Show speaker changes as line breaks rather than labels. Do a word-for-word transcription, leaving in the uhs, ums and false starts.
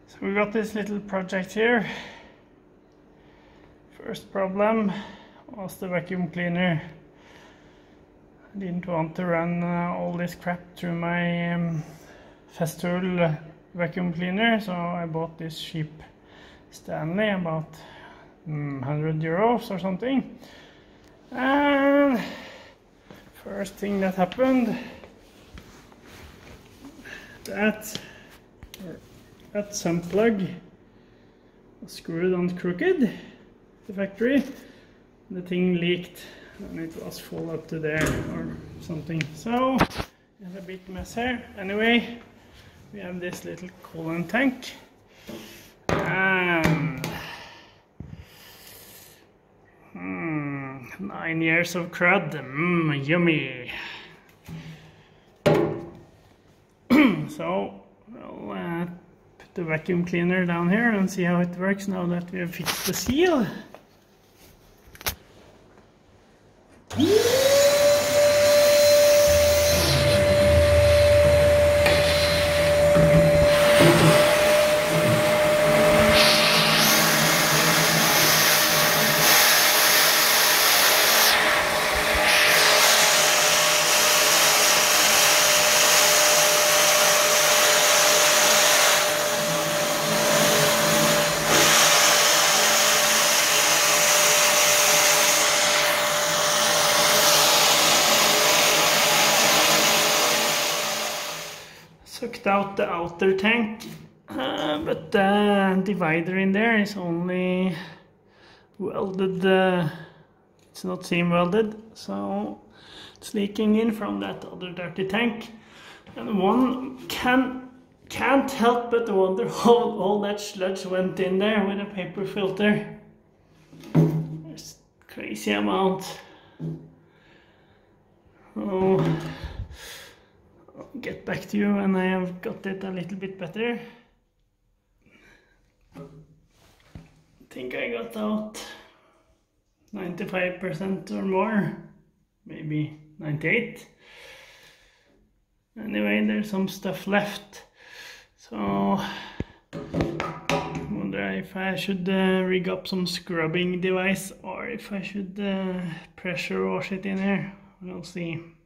So we got this little project here. First problem was the vacuum cleaner. I didn't want to run uh, all this crap through my um, Festool vacuum cleaner, so I bought this cheap Stanley, about um, one hundred euros or something. And first thing that happened, that that sump plug was screwed on crooked, the factory. The thing leaked and it was full up to there or something. So it's a big mess here. Anyway, we have this little coolant tank and hmm, nine years of crud. Mmm, yummy. So we'll uh, put the vacuum cleaner down here and see how it works now that we have fixed the seal. Sucked out the outer tank, uh, but the divider in there is only welded, uh, it's not seam welded, so it's leaking in from that other dirty tank. And one can, can't help but wonder how all that sludge went in there with a paper filter. There's a crazy amount. Oh. I'll get back to you when I have got it a little bit better. I think I got out ninety-five percent or more, maybe ninety-eight. Anyway, there's some stuff left, so I wonder if I should uh, rig up some scrubbing device or if I should uh, pressure wash it in here. We'll see.